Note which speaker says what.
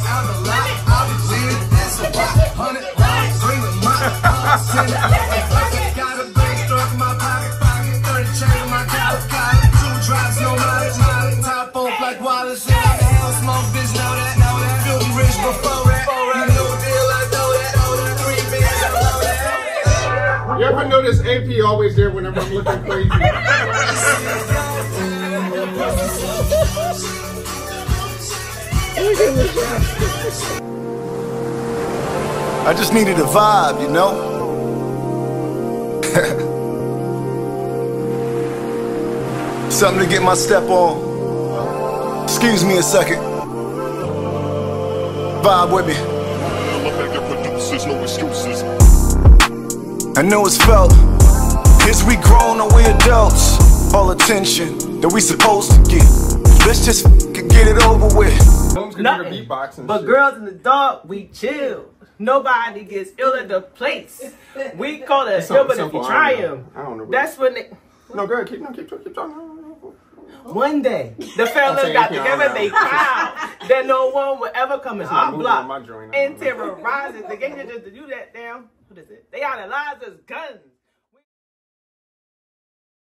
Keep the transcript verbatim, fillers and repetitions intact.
Speaker 1: out the lot. I'll be leaning, that's a lot. Hundred rounds, bring the money. Got a big struck in my pocket, pocket. Thirty chain in my collar, collar. Two drops, no mileage, mileage. Top off like Wallace. Yeah, hell smoke, bitch, know that, know that. Filthy rich before that. You know the deal, I know that. Know that. Three bands, I know that.
Speaker 2: You ever notice A P always there whenever I'm looking crazy?
Speaker 1: I just needed a vibe, you know? Something to get my step on. Excuse me a second. Vibe with me. No excuses. I know it's felt. As we grown and we adults, all attention that we supposed to get. Let's just get it over with.
Speaker 3: Nothing. But girls in the dark, we chill. Nobody gets ill at the place. We call it ill, but if you try him, that's when they.
Speaker 2: No, go ahead. Keep, no, keep, keep talking.
Speaker 3: One day, the fellas got together, they vowed that no one would ever come in our block and terrorize it. The gang just to do that down. What is it? They idolize us guns.